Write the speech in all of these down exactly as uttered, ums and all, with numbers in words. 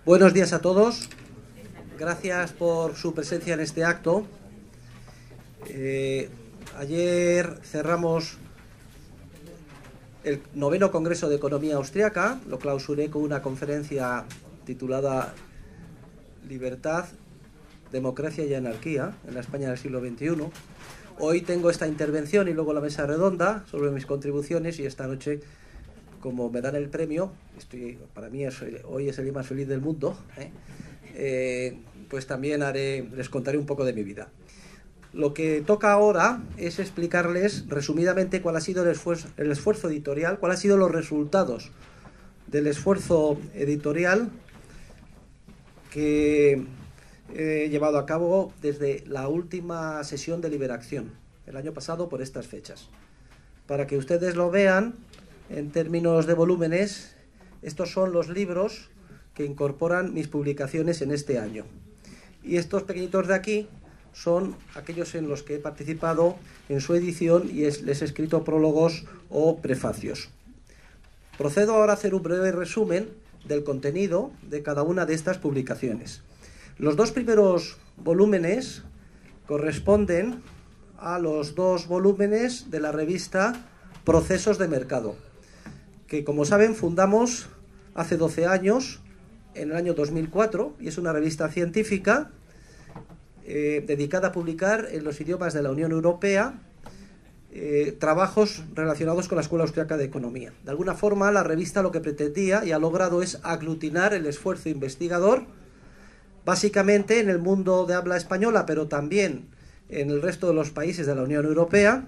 Buenos días a todos. Gracias por su presencia en este acto. Eh, ayer cerramos el noveno Congreso de Economía Austriaca. Lo clausuré con una conferencia titulada Libertad, Democracia y Anarquía en la España del siglo veintiuno. Hoy tengo esta intervención y luego la mesa redonda sobre mis contribuciones, y esta noche, como me dan el premio, estoy, para mí es, hoy es el día más feliz del mundo, ¿eh? Eh, pues también haré, les contaré un poco de mi vida. Lo que toca ahora es explicarles resumidamente cuál ha sido el esfuerzo, el esfuerzo editorial, cuáles han sido los resultados del esfuerzo editorial que he llevado a cabo desde la última sesión de Liberación, el año pasado por estas fechas. Para que ustedes lo vean, en términos de volúmenes, estos son los libros que incorporan mis publicaciones en este año. Y estos pequeñitos de aquí son aquellos en los que he participado en su edición y es, les he escrito prólogos o prefacios. Procedo ahora a hacer un breve resumen del contenido de cada una de estas publicaciones. Los dos primeros volúmenes corresponden a los dos volúmenes de la revista Procesos de Mercado, que, como saben, fundamos hace doce años, en el año dos mil cuatro, y es una revista científica eh, dedicada a publicar en los idiomas de la Unión Europea eh, trabajos relacionados con la Escuela Austriaca de Economía. De alguna forma, la revista lo que pretendía y ha logrado es aglutinar el esfuerzo investigador, básicamente en el mundo de habla española, pero también en el resto de los países de la Unión Europea,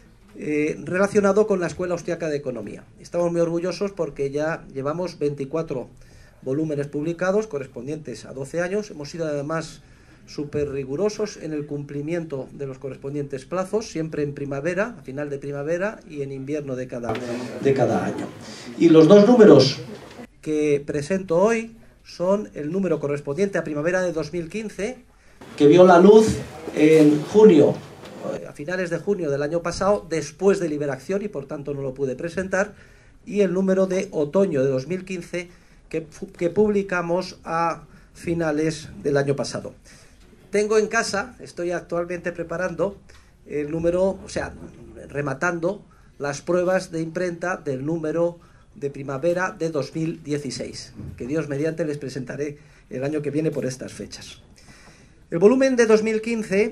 eh, relacionado con la Escuela Austriaca de Economía. Estamos muy orgullosos porque ya llevamos veinticuatro volúmenes publicados correspondientes a doce años. Hemos sido además súper rigurosos en el cumplimiento de los correspondientes plazos, siempre en primavera, a final de primavera, y en invierno de cada, de cada año. Y los dos números que presento hoy son el número correspondiente a primavera de dos mil quince, que vio la luz en junio, a finales de junio del año pasado, después de Liberación, y por tanto no lo pude presentar, y el número de otoño de dos mil quince, que, que publicamos a finales del año pasado. Tengo en casa, estoy actualmente preparando el número, o sea, rematando las pruebas de imprenta del número de primavera de dos mil dieciséis, que Dios mediante les presentaré el año que viene por estas fechas. El volumen de dos mil quince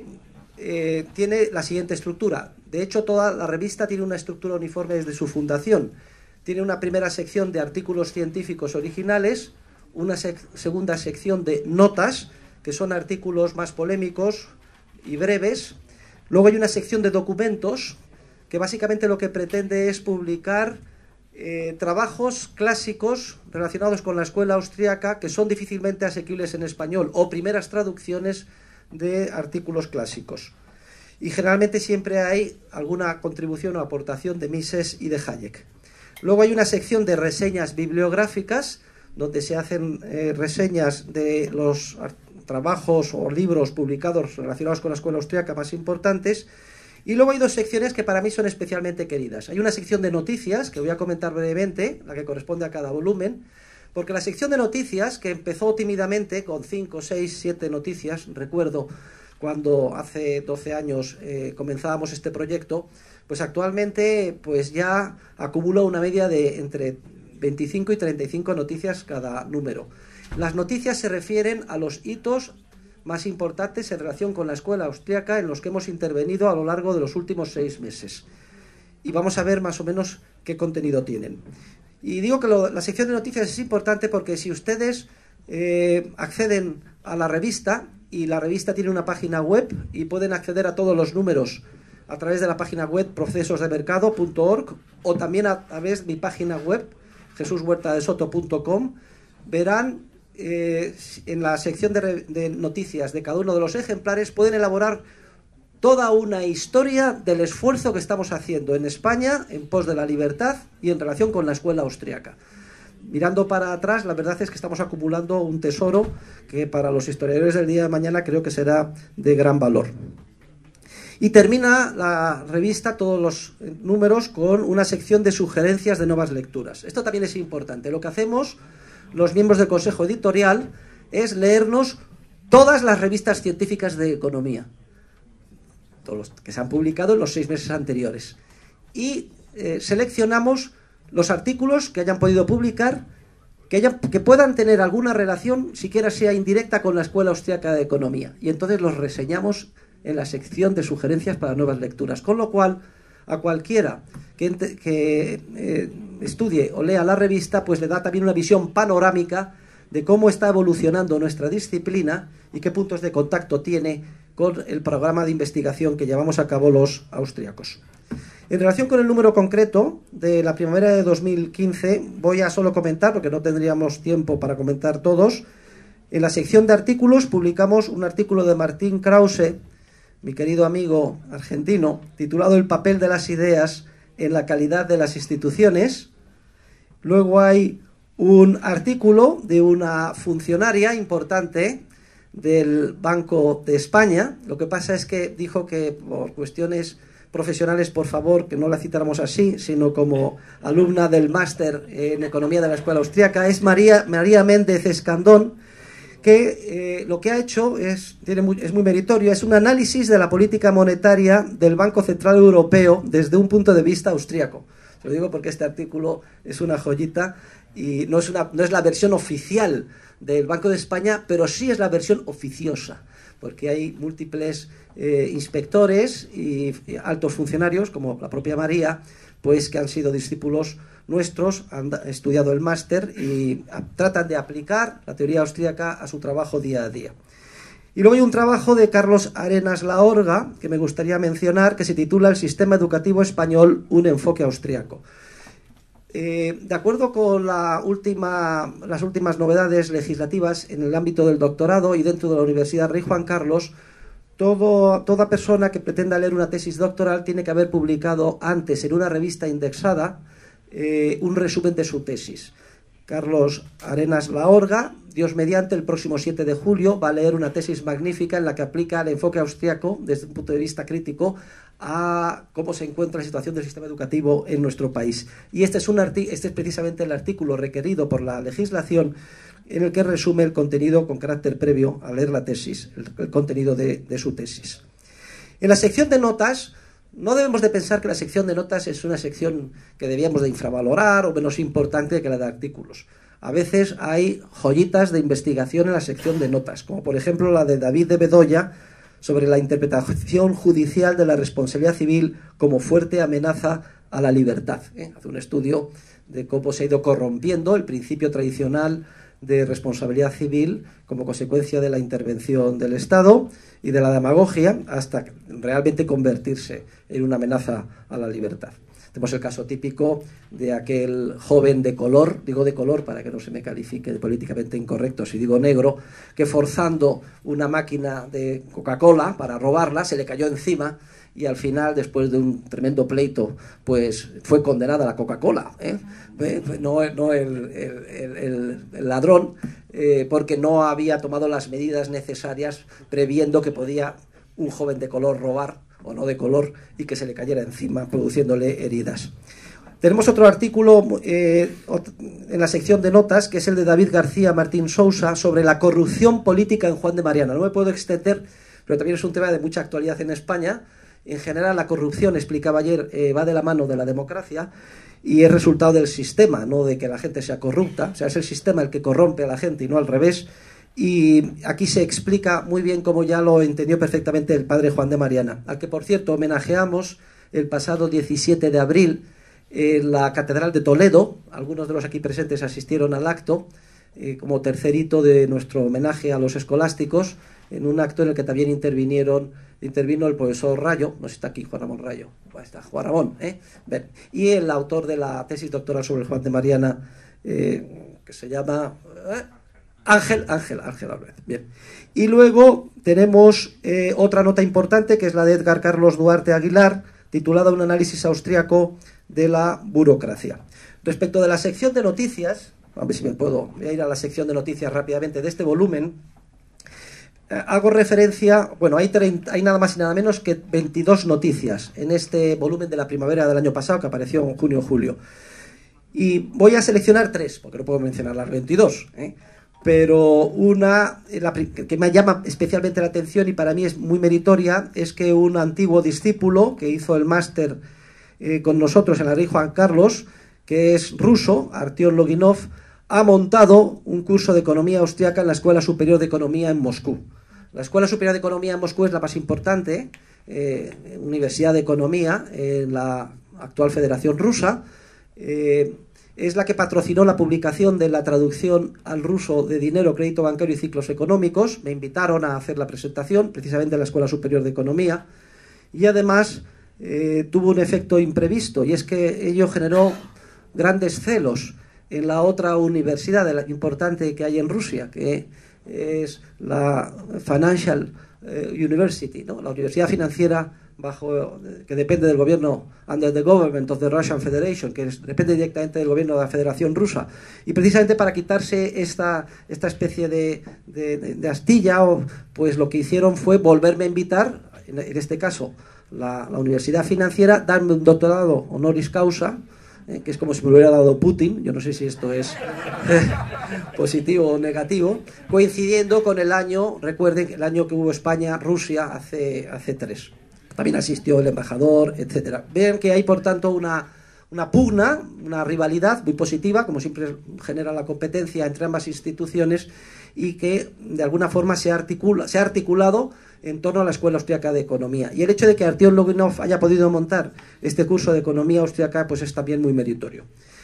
eh, tiene la siguiente estructura. De hecho, toda la revista tiene una estructura uniforme desde su fundación. Tiene una primera sección de artículos científicos originales, una sec segunda sección de notas, que son artículos más polémicos y breves. Luego hay una sección de documentos, que básicamente lo que pretende es publicar eh, trabajos clásicos relacionados con la escuela austríaca que son difícilmente asequibles en español, o primeras traducciones de artículos clásicos. Y generalmente siempre hay alguna contribución o aportación de Mises y de Hayek. Luego hay una sección de reseñas bibliográficas, donde se hacen eh, reseñas de los trabajos o libros publicados relacionados con la escuela austríaca más importantes. Y luego hay dos secciones que para mí son especialmente queridas. Hay una sección de noticias, que voy a comentar brevemente, la que corresponde a cada volumen, porque la sección de noticias, que empezó tímidamente con cinco, seis, siete noticias, recuerdo cuando hace doce años eh, comenzábamos este proyecto, pues actualmente pues ya acumula una media de entre veinticinco y treinta y cinco noticias cada número. Las noticias se refieren a los hitos más importantes en relación con la escuela austríaca en los que hemos intervenido a lo largo de los últimos seis meses. Y vamos a ver más o menos qué contenido tienen. Y digo que lo, la sección de noticias es importante porque si ustedes eh, acceden a la revista, y la revista tiene una página web y pueden acceder a todos los números a través de la página web procesos de mercado punto org, o también a través de mi página web jesús huerta de soto punto com, verán eh, en la sección de, de noticias de cada uno de los ejemplares, pueden elaborar toda una historia del esfuerzo que estamos haciendo en España en pos de la libertad y en relación con la escuela austríaca. Mirando para atrás, la verdad es que estamos acumulando un tesoro que para los historiadores del día de mañana creo que será de gran valor. Y termina la revista, todos los números, con una sección de sugerencias de nuevas lecturas. Esto también es importante. Lo que hacemos los miembros del Consejo Editorial es leernos todas las revistas científicas de economía, todos los que se han publicado en los seis meses anteriores. Y eh, seleccionamos los artículos que hayan podido publicar, que, hayan, que puedan tener alguna relación, siquiera sea indirecta, con la Escuela Austriaca de Economía. Y entonces los reseñamos en la sección de sugerencias para nuevas lecturas. Con lo cual, a cualquiera que, que eh, estudie o lea la revista, pues le da también una visión panorámica de cómo está evolucionando nuestra disciplina y qué puntos de contacto tiene con el programa de investigación que llevamos a cabo los austríacos. En relación con el número concreto de la primavera de dos mil quince, voy a solo comentar, porque no tendríamos tiempo para comentar todos. En la sección de artículos publicamos un artículo de Martín Krause, mi querido amigo argentino, titulado El papel de las ideas en la calidad de las instituciones. Luego hay un artículo de una funcionaria importante del Banco de España. Lo que pasa es que dijo que por cuestiones profesionales, por favor, que no la citáramos así, sino como alumna del máster en Economía de la Escuela Austriaca. Es María, María Méndez Escandón, que eh, lo que ha hecho es, tiene muy, es muy meritorio, es un análisis de la política monetaria del Banco Central Europeo desde un punto de vista austríaco. Se lo digo porque este artículo es una joyita y no es, una, no es la versión oficial del Banco de España, pero sí es la versión oficiosa, porque hay múltiples eh, inspectores y, y altos funcionarios, como la propia María, pues que han sido discípulos nuestros, han estudiado el máster y a, tratan de aplicar la teoría austríaca a su trabajo día a día. Y luego hay un trabajo de Carlos Arenas Laorga, que me gustaría mencionar, que se titula El sistema educativo español, un enfoque austríaco. Eh, de acuerdo con la última, las últimas novedades legislativas en el ámbito del doctorado y dentro de la Universidad Rey Juan Carlos, todo, toda persona que pretenda leer una tesis doctoral tiene que haber publicado antes en una revista indexada eh, un resumen de su tesis. Carlos Arenas Laorga, Dios mediante, el próximo siete de julio va a leer una tesis magnífica en la que aplica el enfoque austriaco desde un punto de vista crítico a cómo se encuentra la situación del sistema educativo en nuestro país. Y este es, un este es precisamente el artículo requerido por la legislación en el que resume el contenido con carácter previo a leer la tesis, el, el contenido de, de su tesis. En la sección de notas, no debemos de pensar que la sección de notas es una sección que debíamos de infravalorar o menos importante que la de artículos. A veces hay joyitas de investigación en la sección de notas, como por ejemplo la de David de Bedoya sobre la interpretación judicial de la responsabilidad civil como fuerte amenaza a la libertad. ¿eh? Hace un estudio de cómo se ha ido corrompiendo el principio tradicional de responsabilidad civil como consecuencia de la intervención del Estado y de la demagogia hasta realmente convertirse en una amenaza a la libertad. Tenemos el caso típico de aquel joven de color, digo de color para que no se me califique de políticamente incorrecto si digo negro, que forzando una máquina de Coca-Cola para robarla se le cayó encima y al final, después de un tremendo pleito, pues fue condenada la Coca-Cola, ¿eh? no, no el, el, el, el ladrón, eh, porque no había tomado las medidas necesarias previendo que podía un joven de color robar o no de color y que se le cayera encima produciéndole heridas. Tenemos otro artículo eh, en la sección de notas, que es el de David García Martín Sousa sobre la corrupción política en Juan de Mariana. No me puedo extender, pero también es un tema de mucha actualidad en España. En general, la corrupción, explicaba ayer, eh, va de la mano de la democracia y es resultado del sistema, no de que la gente sea corrupta. O sea, es el sistema el que corrompe a la gente y no al revés. Y aquí se explica muy bien cómo ya lo entendió perfectamente el padre Juan de Mariana, al que, por cierto, homenajeamos el pasado diecisiete de abril en la Catedral de Toledo. Algunos de los aquí presentes asistieron al acto eh, como tercer hito de nuestro homenaje a los escolásticos, en un acto en el que también intervinieron, intervino el profesor Rayo, no sé si está aquí Juan Ramón Rayo, está Juan Ramón, ¿eh? Bien. Y el autor de la tesis doctoral sobre el Juan de Mariana, eh, que se llama ¿eh? Ángel, Ángel, Ángel Álvarez. Bien. Y luego tenemos eh, otra nota importante, que es la de Edgar Carlos Duarte Aguilar, titulada Un análisis austríaco de la burocracia. Respecto de la sección de noticias, a ver si me puedo, voy a ir a la sección de noticias rápidamente de este volumen. Hago referencia, bueno, hay, treinta, hay nada más y nada menos que veintidós noticias en este volumen de la primavera del año pasado, que apareció en junio o julio. Y voy a seleccionar tres, porque no puedo mencionar las veintidós, ¿eh? Pero una la, que me llama especialmente la atención y para mí es muy meritoria es que un antiguo discípulo que hizo el máster eh, con nosotros en la Rey Juan Carlos, que es ruso, Artyom Loginov, ha montado un curso de economía austriaca en la Escuela Superior de Economía en Moscú. La Escuela Superior de Economía en Moscú es la más importante eh, universidad de economía en la actual Federación Rusa. Eh, es la que patrocinó la publicación de la traducción al ruso de Dinero, Crédito Bancario y Ciclos Económicos. Me invitaron a hacer la presentación, precisamente en la Escuela Superior de Economía, y además eh, tuvo un efecto imprevisto, y es que ello generó grandes celos en la otra universidad de la, importante que hay en Rusia, que es la Financial University, ¿no? La universidad financiera bajo que depende del gobierno, under the government of the Russian Federation, que es, depende directamente del gobierno de la Federación Rusa. Y precisamente para quitarse esta, esta especie de, de, de astilla, pues lo que hicieron fue volverme a invitar, en, en este caso la, la universidad financiera, darme un doctorado honoris causa, eh, que es como si me lo hubiera dado Putin. Yo no sé si esto es eh, positivo o negativo, coincidiendo con el año, recuerden, el año que hubo España-Rusia hace, hace tres. También asistió el embajador, etcétera. Ven que hay, por tanto, una, una pugna, una rivalidad muy positiva, como siempre genera la competencia entre ambas instituciones, y que de alguna forma se, articula, se ha articulado en torno a la Escuela Austriaca de Economía. Y el hecho de que Artyom Loginov haya podido montar este curso de Economía Austriaca pues es también muy meritorio.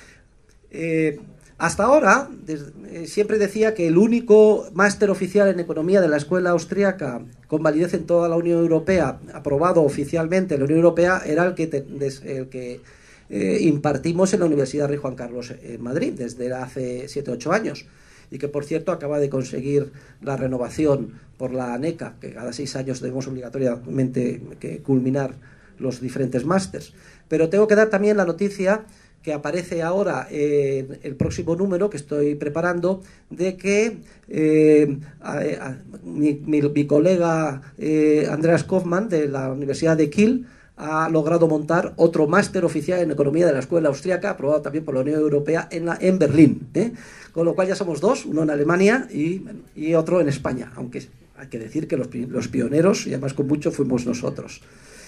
Eh, hasta ahora, desde, eh, siempre decía que el único máster oficial en Economía de la Escuela Austriaca con validez en toda la Unión Europea, aprobado oficialmente en la Unión Europea, era el que, te, des, el que eh, impartimos en la Universidad Rey Juan Carlos en Madrid desde hace siete u ocho años. Y que, por cierto, acaba de conseguir la renovación por la ANECA, que cada seis años debemos obligatoriamente que culminar los diferentes másters. Pero tengo que dar también la noticia que aparece ahora en el próximo número que estoy preparando, de que eh, a, a, mi, mi, mi colega eh, Andreas Kaufmann, de la Universidad de Kiel, ha logrado montar otro máster oficial en Economía de la Escuela Austriaca, aprobado también por la Unión Europea, en, la, en Berlín, ¿eh? Con lo cual ya somos dos, uno en Alemania y, y otro en España, aunque hay que decir que los, los pioneros, y además con mucho, fuimos nosotros.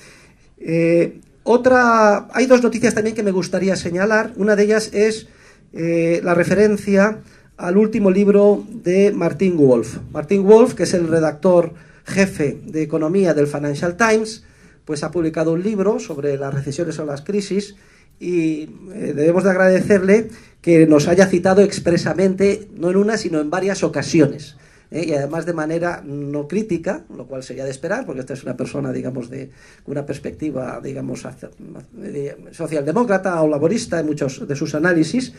Eh, otra, hay dos noticias también que me gustaría señalar. Una de ellas es eh, la referencia al último libro de Martin Wolf. Martin Wolf, que es el redactor jefe de Economía del Financial Times, pues ha publicado un libro sobre las recesiones o las crisis, y eh, debemos de agradecerle que nos haya citado expresamente, no en una, sino en varias ocasiones, ¿eh? Y además de manera no crítica, lo cual sería de esperar, porque esta es una persona, digamos, de una perspectiva, digamos, socialdemócrata o laborista en muchos de sus análisis,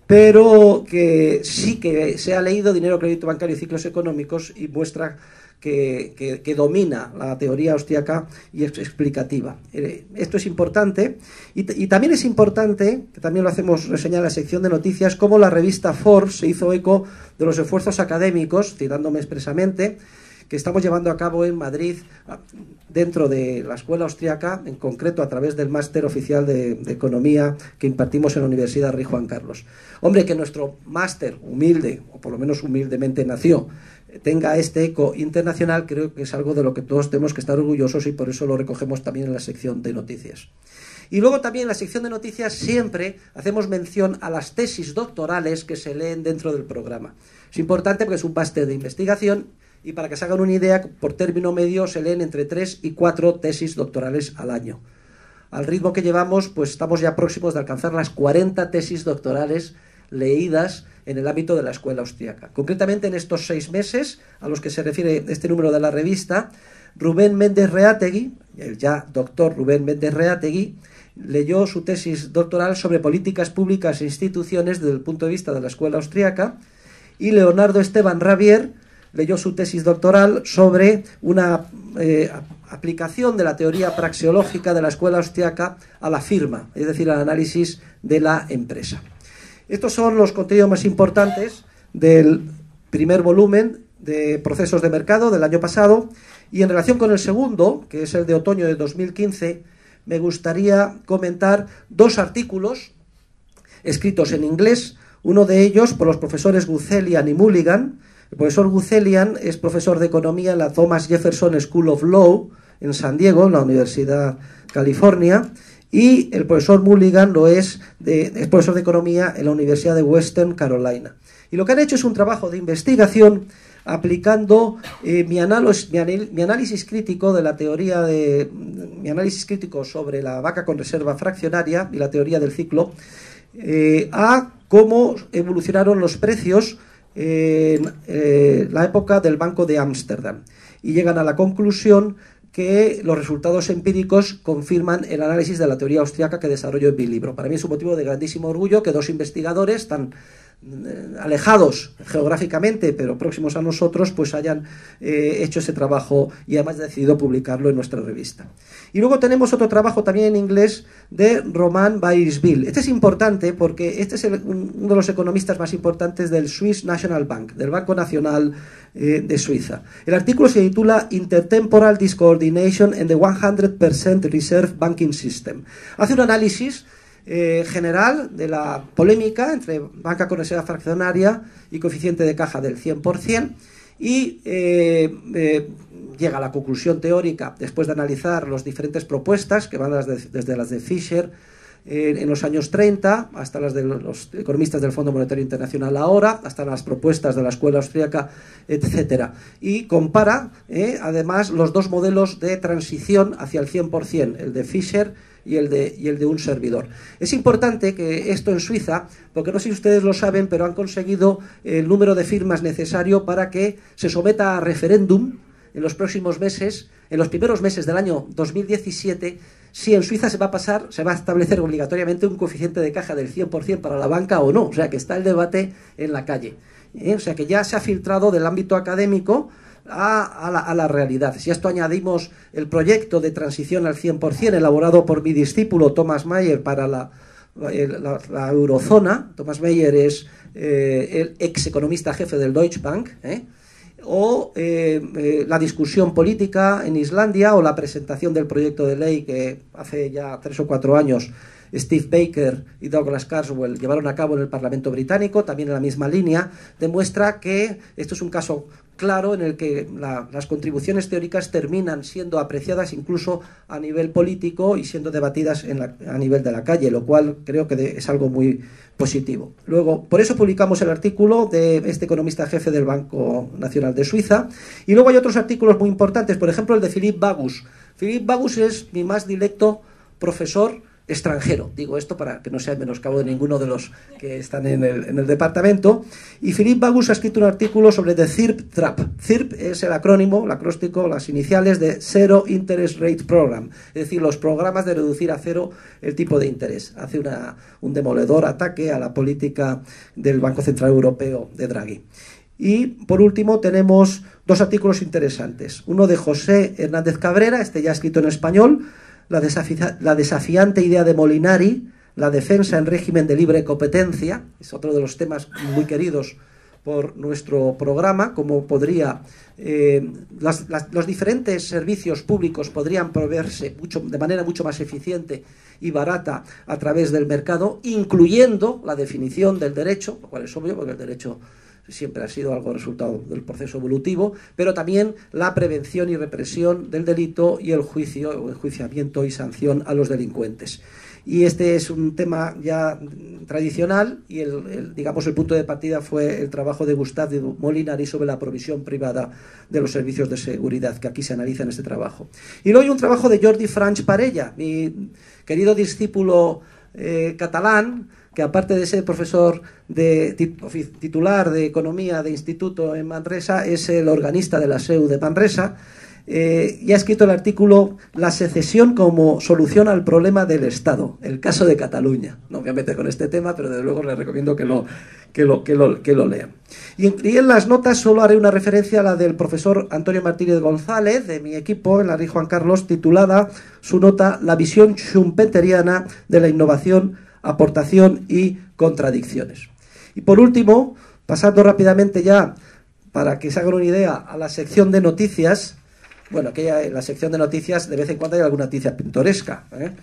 pero que sí que se ha leído Dinero, Crédito Bancario y Ciclos Económicos y muestra Que, que, que domina la teoría austriaca y es explicativa. Eh, esto es importante, y, y también es importante, que también lo hacemos reseñar en la sección de noticias, cómo la revista Forbes se hizo eco de los esfuerzos académicos, citándome expresamente, que estamos llevando a cabo en Madrid dentro de la Escuela Austriaca, en concreto a través del máster oficial de, de Economía que impartimos en la Universidad Rey Juan Carlos. Hombre, que nuestro máster humilde, o por lo menos humildemente nació, tenga este eco internacional, creo que es algo de lo que todos tenemos que estar orgullosos, y por eso lo recogemos también en la sección de noticias. Y luego también en la sección de noticias siempre hacemos mención a las tesis doctorales que se leen dentro del programa. Es importante porque es un máster de investigación, y para que se hagan una idea, por término medio se leen entre tres y cuatro tesis doctorales al año. Al ritmo que llevamos, pues estamos ya próximos de alcanzar las cuarenta tesis doctorales leídas en el ámbito de la Escuela Austriaca. Concretamente, en estos seis meses a los que se refiere este número de la revista, Rubén Méndez Reátegui, el ya doctor Rubén Méndez Reátegui, leyó su tesis doctoral sobre políticas públicas e instituciones desde el punto de vista de la Escuela Austriaca, y Leonardo Esteban Ravier leyó su tesis doctoral sobre una eh, aplicación de la teoría praxeológica de la Escuela Austriaca a la firma, es decir, al análisis de la empresa. Estos son los contenidos más importantes del primer volumen de Procesos de Mercado del año pasado, y en relación con el segundo, que es el de otoño de dos mil quince, me gustaría comentar dos artículos escritos en inglés, uno de ellos por los profesores Guzelian y Mulligan. El profesor Guzelian es profesor de economía en la Thomas Jefferson School of Law en San Diego, en la Universidad California, y el profesor Mulligan lo es, de, es profesor de economía en la Universidad de Western Carolina. Y lo que han hecho es un trabajo de investigación aplicando eh, mi, análisis, mi, mi análisis crítico de la teoría de mi análisis crítico sobre la vaca con reserva fraccionaria y la teoría del ciclo eh, a cómo evolucionaron los precios en eh, la época del Banco de Ámsterdam, y llegan a la conclusión que los resultados empíricos confirman el análisis de la teoría austriaca que desarrollo en mi libro. Para mí es un motivo de grandísimo orgullo que dos investigadores tan alejados geográficamente pero próximos a nosotros pues hayan eh, hecho ese trabajo y además decidido publicarlo en nuestra revista. Y luego tenemos otro trabajo también en inglés de Roman Bairsville. Este es importante porque este es el, uno de los economistas más importantes del Swiss National Bank, del Banco Nacional eh, de Suiza. El artículo se titula Intertemporal Discoordination in the one hundred percent Reserve Banking System. Hace un análisis Eh, general de la polémica entre banca con reserva fraccionaria y coeficiente de caja del cien por cien y eh, eh, llega a la conclusión teórica después de analizar las diferentes propuestas que van desde, desde las de Fisher eh, en los años treinta hasta las de los economistas del Fondo Monetario Internacional ahora, hasta las propuestas de la escuela austríaca, etcétera, y compara eh, además los dos modelos de transición hacia el cien por cien, el de Fisher y el de, y el de un servidor. Es importante que esto en Suiza, porque no sé si ustedes lo saben, pero han conseguido el número de firmas necesario para que se someta a referéndum en los próximos meses, en los primeros meses del año dos mil diecisiete, si en Suiza se va a pasar, se va a establecer obligatoriamente un coeficiente de caja del cien por cien para la banca o no. O sea que está el debate en la calle. ¿Eh? O sea que ya se ha filtrado del ámbito académico A, a, la, a la realidad. Si a esto añadimos el proyecto de transición al cien por cien elaborado por mi discípulo Thomas Mayer para la, la, la eurozona, Thomas Mayer es eh, el ex economista jefe del Deutsche Bank, ¿eh? o eh, eh, la discusión política en Islandia, o la presentación del proyecto de ley que hace ya tres o cuatro años Steve Baker y Douglas Carswell llevaron a cabo en el Parlamento británico, también en la misma línea, demuestra que esto es un caso claro en el que la, las contribuciones teóricas terminan siendo apreciadas incluso a nivel político y siendo debatidas en la, a nivel de la calle, lo cual creo que de, es algo muy positivo. Luego, por eso publicamos el artículo de este economista jefe del Banco Nacional de Suiza, y luego hay otros artículos muy importantes, por ejemplo el de Philippe Bagus. Philippe Bagus es mi más directo profesor extranjero, digo esto para que no sea menoscabo de ninguno de los que están en el, en el departamento, y Philippe Bagus ha escrito un artículo sobre The Z I R P Trap. Z I R P es el acrónimo, el acróstico, las iniciales de Zero Interest Rate Program, es decir, los programas de reducir a cero el tipo de interés. Hace una, un demoledor ataque a la política del Banco Central Europeo de Draghi. Y por último tenemos dos artículos interesantes, uno de José Hernández Cabrera, este ya escrito en español, La, desafi la desafiante idea de Molinari, la defensa en régimen de libre competencia, es otro de los temas muy queridos por nuestro programa, cómo podría, eh, las, las, los diferentes servicios públicos podrían proveerse mucho, de manera mucho más eficiente y barata a través del mercado, incluyendo la definición del derecho, lo cual es obvio porque el derecho siempre ha sido algo resultado del proceso evolutivo, pero también la prevención y represión del delito y el juicio, o enjuiciamiento y sanción a los delincuentes. Y este es un tema ya tradicional y el, el, digamos el punto de partida fue el trabajo de Gustave Molinari sobre la provisión privada de los servicios de seguridad, que aquí se analiza en este trabajo. Y luego hay un trabajo de Jordi Franch Parella, mi querido discípulo eh, catalán, que aparte de ser profesor de titular de Economía de Instituto en Manresa, es el organista de la S E U de Manresa, eh, y ha escrito el artículo La secesión como solución al problema del Estado, el caso de Cataluña. No me voy a meter con este tema, pero desde luego les recomiendo que lo, que lo, que lo, que lo lean. Y en, y en las notas solo haré una referencia a la del profesor Antonio Martínez González, de mi equipo, en la Rey Juan Carlos, titulada su nota La visión schumpeteriana de la innovación, aportación y contradicciones. Y por último, pasando rápidamente ya, para que se hagan una idea, a la sección de noticias. Bueno, que en la sección de noticias de vez en cuando hay alguna noticia pintoresca, ¿eh?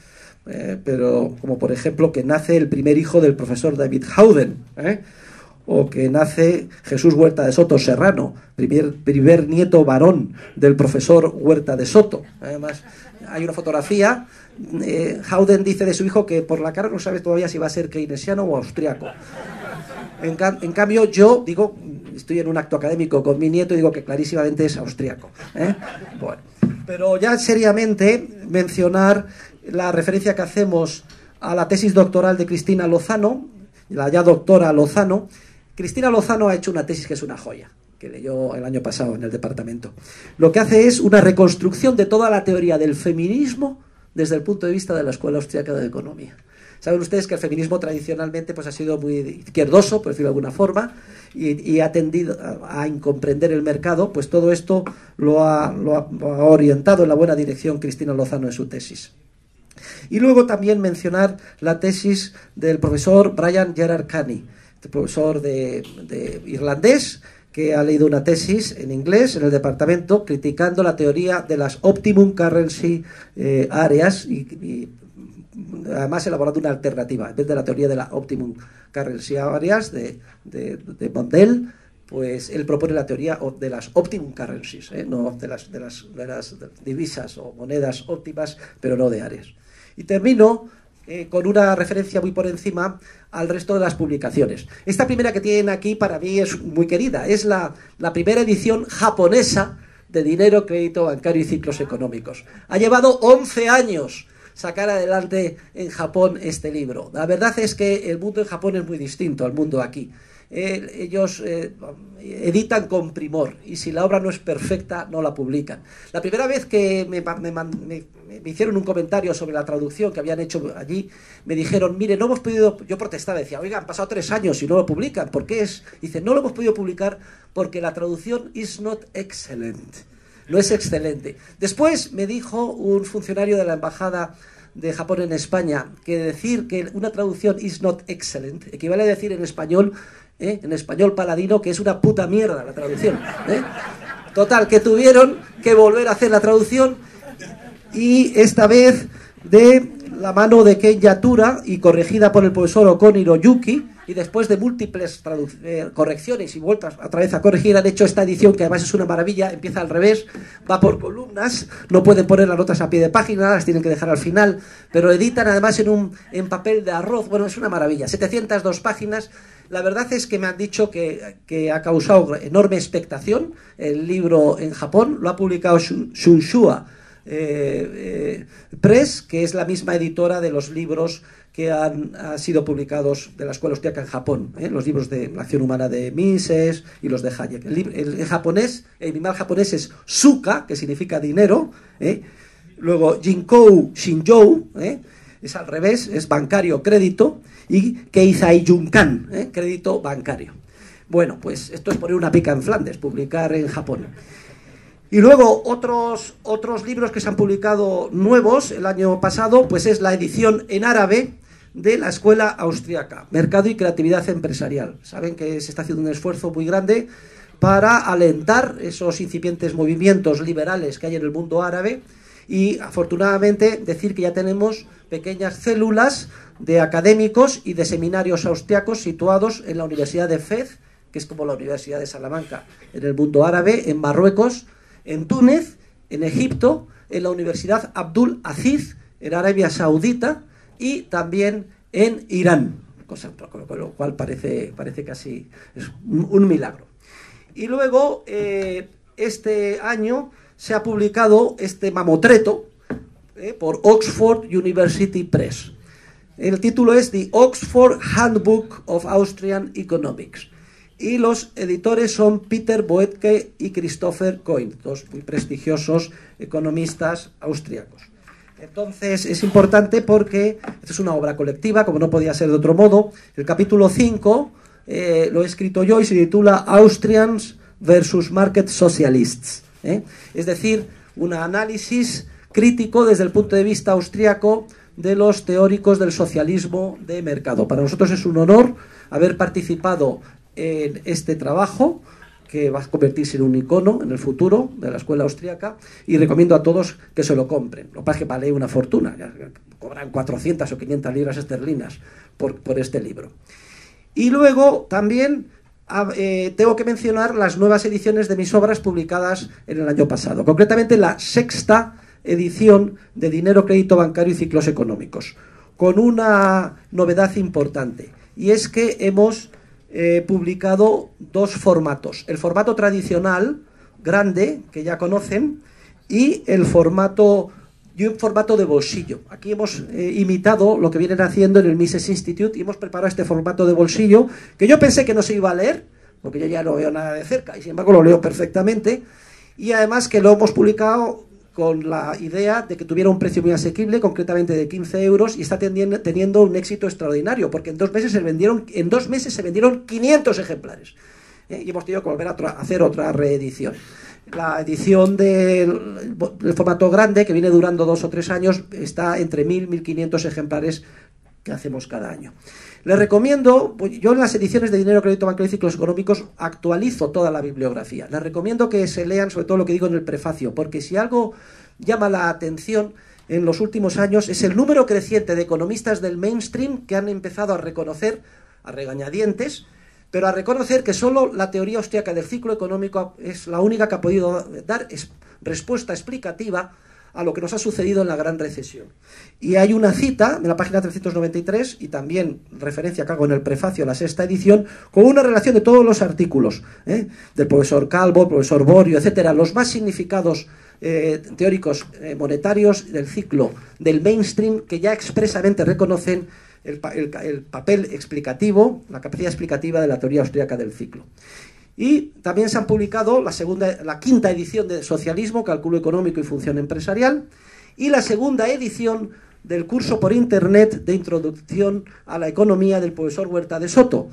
eh, pero como por ejemplo que nace el primer hijo del profesor David Howden, ¿eh? O que nace Jesús Huerta de Soto Serrano, primer, primer nieto varón del profesor Huerta de Soto. Además, hay una fotografía, eh, Howden dice de su hijo que por la cara no sabe todavía si va a ser keynesiano o austriaco. En, en cambio, yo digo, estoy en un acto académico con mi nieto y digo que clarísimamente es austriaco, ¿eh? Bueno, pero ya seriamente mencionar la referencia que hacemos a la tesis doctoral de Cristina Lozano, la ya doctora Lozano. Cristina Lozano ha hecho una tesis que es una joya, que leyó el año pasado en el departamento. Lo que hace es una reconstrucción de toda la teoría del feminismo desde el punto de vista de la Escuela Austriaca de Economía. Saben ustedes que el feminismo tradicionalmente pues, ha sido muy izquierdoso, por decirlo de alguna forma, y, y ha tendido a, a incomprender el mercado. Pues todo esto lo ha, lo, ha, lo ha orientado en la buena dirección Cristina Lozano en su tesis. Y luego también mencionar la tesis del profesor Brian Gerard Canny, este profesor de, de irlandés, que ha leído una tesis en inglés en el departamento criticando la teoría de las Optimum Currency eh, Areas y, y además elaborando una alternativa. En vez de la teoría de la Optimum Currency Areas de, de, de Mondale, pues él propone la teoría de las Optimum Currencies, ¿eh? No de las, de, las, de las divisas o monedas óptimas, pero no de áreas. Y termino eh, con una referencia muy por encima al resto de las publicaciones. Esta primera que tienen aquí para mí es muy querida. Es la, la primera edición japonesa de Dinero, Crédito Bancario y Ciclos Económicos. Ha llevado once años sacar adelante en Japón este libro. La verdad es que el mundo en Japón es muy distinto al mundo aquí. Eh, ellos eh, editan con primor y si la obra no es perfecta no la publican. La primera vez que me, me, me, me hicieron un comentario sobre la traducción que habían hecho allí, me dijeron, mire, no hemos podido, yo protestaba, decía, oiga, han pasado tres años y no lo publican, ¿por qué es? Dice, no lo hemos podido publicar porque la traducción is not excellent, no es excelente. Después me dijo un funcionario de la embajada de Japón en España que decir que una traducción is not excellent equivale a decir en español ¿Eh? en español paladino que es una puta mierda la traducción, ¿eh? Total, que tuvieron que volver a hacer la traducción y esta vez de la mano de Ken Yatura y corregida por el profesor Okoniro Yuki, y después de múltiples eh, correcciones y vueltas otra vez a corregir han hecho esta edición que además es una maravilla, empieza al revés, va por columnas, no pueden poner las notas a pie de página, las tienen que dejar al final, pero editan además en, un, en papel de arroz, bueno, es una maravilla, setecientas dos páginas. La verdad es que me han dicho que, que ha causado enorme expectación el libro en Japón. Lo ha publicado Shunshuya eh, eh, Press, que es la misma editora de los libros que han, han sido publicados de la Escuela Austriaca en Japón, ¿eh? Los libros de la acción humana de Mises y los de Hayek. El, el, el japonés, el animal japonés es Suka, que significa dinero, ¿eh? Luego Jinkou Shinjou, ¿eh? Es al revés, es bancario crédito, y Keizai Junkan, ¿eh? Crédito bancario. Bueno, pues esto es poner una pica en Flandes, publicar en Japón. Y luego otros, otros libros que se han publicado nuevos el año pasado, pues es la edición en árabe de la Escuela Austriaca, Mercado y Creatividad Empresarial. Saben que se está haciendo un esfuerzo muy grande para alentar esos incipientes movimientos liberales que hay en el mundo árabe y afortunadamente decir que ya tenemos pequeñas células de académicos y de seminarios austriacos situados en la Universidad de Fez, que es como la Universidad de Salamanca en el mundo árabe, en Marruecos, en Túnez, en Egipto, en la Universidad Abdul Aziz, en Arabia Saudita, y también en Irán, cosa con lo cual parece, parece casi es un, un milagro. Y luego, eh, este año se ha publicado este mamotreto eh, por Oxford University Press. El título es The Oxford Handbook of Austrian Economics. Y los editores son Peter Boetke y Christopher Coin, dos muy prestigiosos economistas austriacos. Entonces es importante porque esta es una obra colectiva, como no podía ser de otro modo. El capítulo cinco eh, lo he escrito yo y se titula Austrians versus Market Socialists. ¿eh? Es decir, un análisis crítico desde el punto de vista austriaco de los teóricos del socialismo de mercado. Para nosotros es un honor haber participado en este trabajo que va a convertirse en un icono en el futuro de la escuela austríaca, y recomiendo a todos que se lo compren. Lo que pasa es que vale una fortuna, ya cobran cuatrocientas o quinientas libras esterlinas por, por este libro. Y luego también eh, tengo que mencionar las nuevas ediciones de mis obras publicadas en el año pasado, concretamente la sexta edición de Dinero, Crédito Bancario y Ciclos Económicos, con una novedad importante, y es que hemos eh, publicado dos formatos: el formato tradicional grande, que ya conocen, y el formato y un formato de bolsillo. Aquí hemos eh, imitado lo que vienen haciendo en el Mises Institute y hemos preparado este formato de bolsillo, que yo pensé que no se iba a leer, porque yo ya no veo nada de cerca, y sin embargo lo leo perfectamente, y además que lo hemos publicado con la idea de que tuviera un precio muy asequible, concretamente de quince euros, y está teniendo, teniendo un éxito extraordinario, porque en dos meses se vendieron, en dos meses se vendieron quinientos ejemplares. ¿eh? Y hemos tenido que volver a hacer otra reedición. La edición del, del formato grande, que viene durando dos o tres años, está entre mil y mil quinientos ejemplares que hacemos cada año. Les recomiendo, yo en las ediciones de Dinero, Crédito Bancario y Ciclos Económicos actualizo toda la bibliografía. Les recomiendo que se lean sobre todo lo que digo en el prefacio, porque si algo llama la atención en los últimos años es el número creciente de economistas del mainstream que han empezado a reconocer, a regañadientes, pero a reconocer que solo la teoría austríaca del ciclo económico es la única que ha podido dar es, respuesta explicativa a lo que nos ha sucedido en la gran recesión. Y hay una cita en la página trescientos noventa y tres, y también referencia que hago en el prefacio a la sexta edición, con una relación de todos los artículos, ¿eh? del profesor Calvo, el profesor Borio, etcétera, los más significados eh, teóricos eh, monetarios del ciclo del mainstream, que ya expresamente reconocen el, el, el papel explicativo, la capacidad explicativa de la teoría austríaca del ciclo. Y también se han publicado la, segunda, la quinta edición de Socialismo, Cálculo Económico y Función Empresarial, y la segunda edición del curso por Internet de Introducción a la Economía del profesor Huerta de Soto,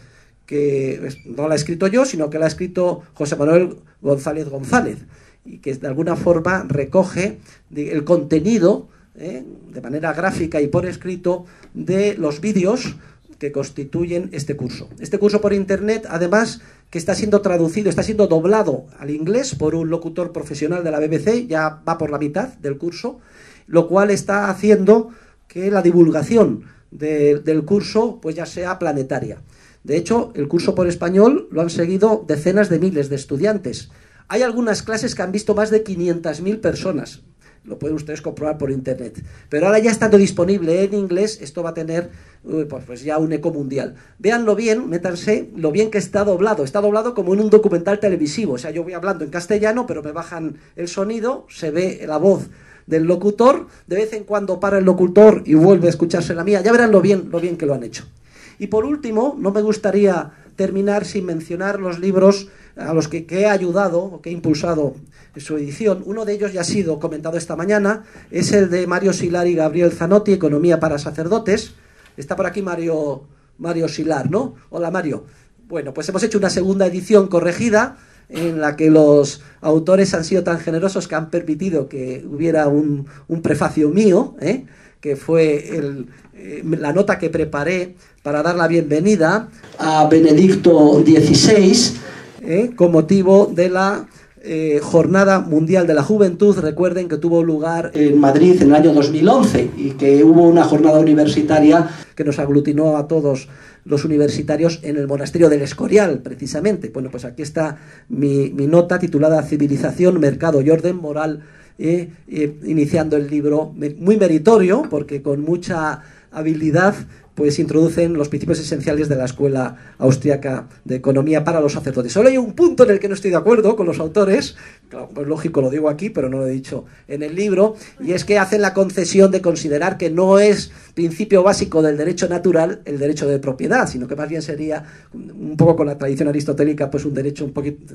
que no la he escrito yo, sino que la ha escrito José Manuel González González, y que de alguna forma recoge el contenido, eh, de manera gráfica y por escrito, de los vídeos que constituyen este curso. Este curso por Internet, además, que está siendo traducido, está siendo doblado al inglés por un locutor profesional de la B B C, ya va por la mitad del curso, lo cual está haciendo que la divulgación de, del curso pues ya sea planetaria. De hecho, el curso por español lo han seguido decenas de miles de estudiantes. Hay algunas clases que han visto más de quinientas mil personas. Lo pueden ustedes comprobar por Internet. Pero ahora ya estando disponible en inglés, esto va a tener uy, pues, pues ya un eco mundial. Véanlo bien, métanse lo bien que está doblado. Está doblado como en un documental televisivo. O sea, yo voy hablando en castellano, pero me bajan el sonido, se ve la voz del locutor, de vez en cuando para el locutor y vuelve a escucharse la mía. Ya verán lo bien, lo bien que lo han hecho. Y por último, no me gustaría terminar sin mencionar los libros a los que, que he ayudado o que he impulsado en su edición. Uno de ellos ya ha sido comentado esta mañana, es el de Mario Silar y Gabriel Zanotti, Economía para sacerdotes. Está por aquí Mario, Mario Silar, ¿no? Hola, Mario. Bueno, pues hemos hecho una segunda edición corregida en la que los autores han sido tan generosos que han permitido que hubiera un, un prefacio mío, ¿eh? que fue el, eh, la nota que preparé para dar la bienvenida a Benedicto dieciséis, ¿eh? con motivo de la eh, Jornada Mundial de la Juventud. Recuerden que tuvo lugar en Madrid en el año dos mil once y que hubo una jornada universitaria que nos aglutinó a todos los universitarios en el monasterio del Escorial, precisamente. Bueno, pues aquí está mi, mi nota titulada Civilización, Mercado y Orden Moral, eh, eh, iniciando el libro, muy meritorio, porque con mucha habilidad pues introducen los principios esenciales de la Escuela Austriaca de Economía para los sacerdotes. Solo hay un punto en el que no estoy de acuerdo con los autores, claro, pues lógico, lo digo aquí, pero no lo he dicho en el libro, y es que hacen la concesión de considerar que no es principio básico del derecho natural el derecho de propiedad, sino que más bien sería, un poco con la tradición aristotélica, pues un derecho un poquito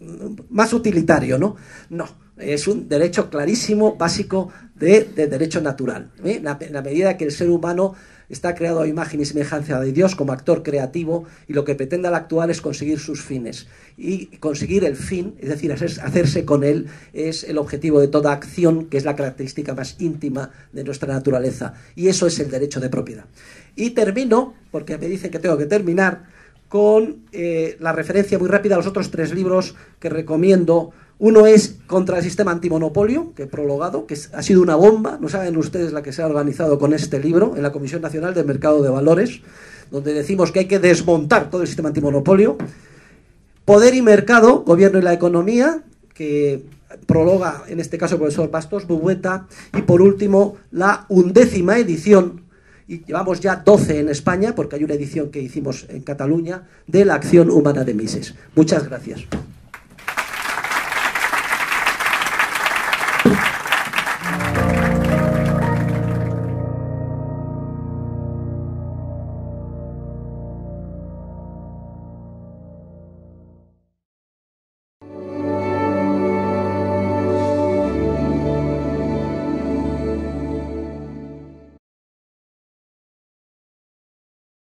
más utilitario, ¿no? No, es un derecho clarísimo, básico de, de derecho natural, ¿eh? la, la medida que el ser humano está creado a imagen y semejanza de Dios como actor creativo, y lo que pretende al actuar es conseguir sus fines. Y conseguir el fin, es decir, hacerse con él, es el objetivo de toda acción, que es la característica más íntima de nuestra naturaleza. Y eso es el derecho de propiedad. Y termino, porque me dicen que tengo que terminar, con eh, la referencia muy rápida a los otros tres libros que recomiendo. Uno es Contra el sistema antimonopolio, que he prologado, que es, ha sido una bomba. No saben ustedes la que se ha organizado con este libro en la Comisión Nacional del Mercado de Valores, donde decimos que hay que desmontar todo el sistema antimonopolio. Poder y mercado, gobierno y la economía, que prologa en este caso el profesor Bastos Bubueta. Y por último, la undécima edición, y llevamos ya doce en España, porque hay una edición que hicimos en Cataluña, de la acción humana de Mises. Muchas gracias.